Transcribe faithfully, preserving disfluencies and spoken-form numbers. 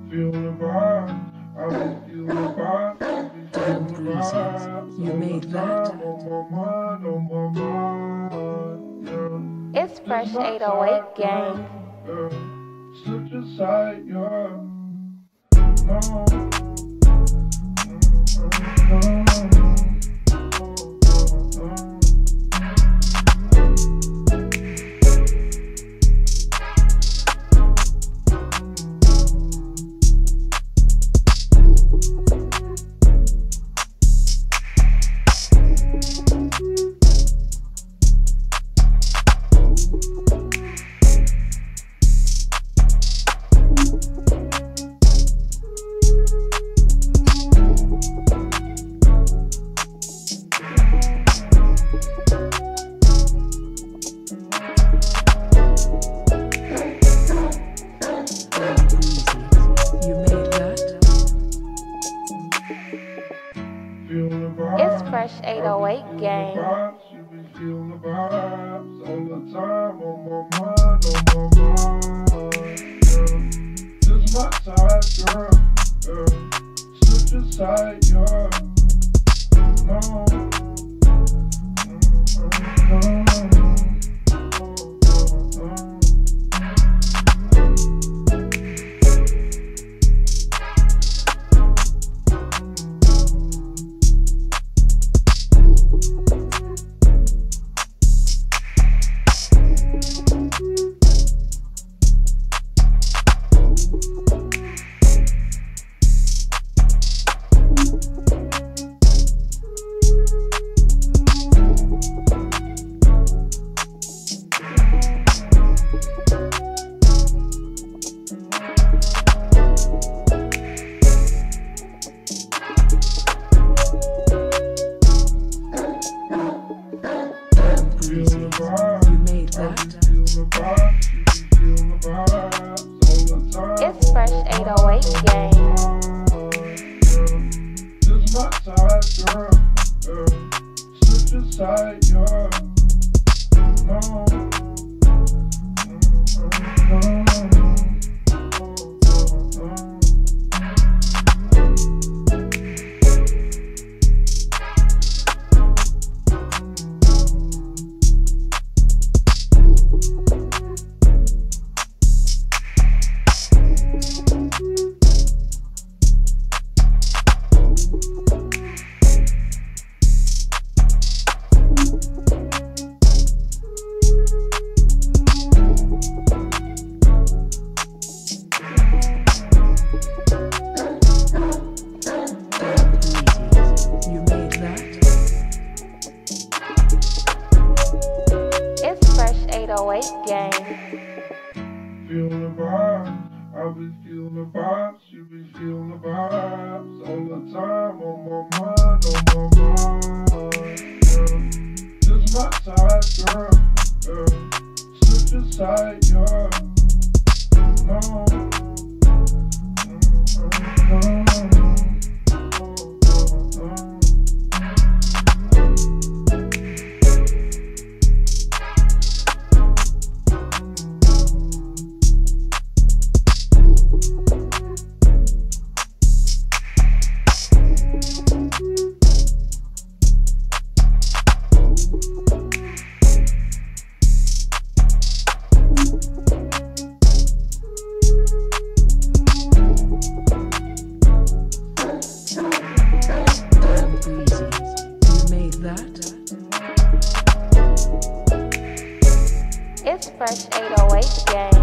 Feel the vibe, I will feel the vibe. Damn breezes, you made that? On my mind, on my mind, yeah. It's Fresh eight oh eight gang. Yeah. Slip aside, yeah. No. It's Fresh eight oh eight gang. You be feeling the vibes all the time on my mind, on my mind. Yeah. This my type, girl. Yeah. Slip aside, yeah. No. You made that? It's Fresh eight oh eight gang. This my type, girl. Yeah. Slip aside, yeah. No. eight oh eight gang. Feel the vibes, I be feeling the vibes, you be feeling the vibes all the time on my mind, on my mind, yeah. This my type, girl, yeah. Slip aside, yeah. No. It's Fresh eight oh eight gang.